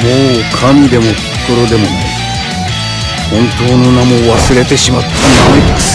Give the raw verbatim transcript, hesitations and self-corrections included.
神でもピッコロでもない。本当の名も忘れてしまったナメックス。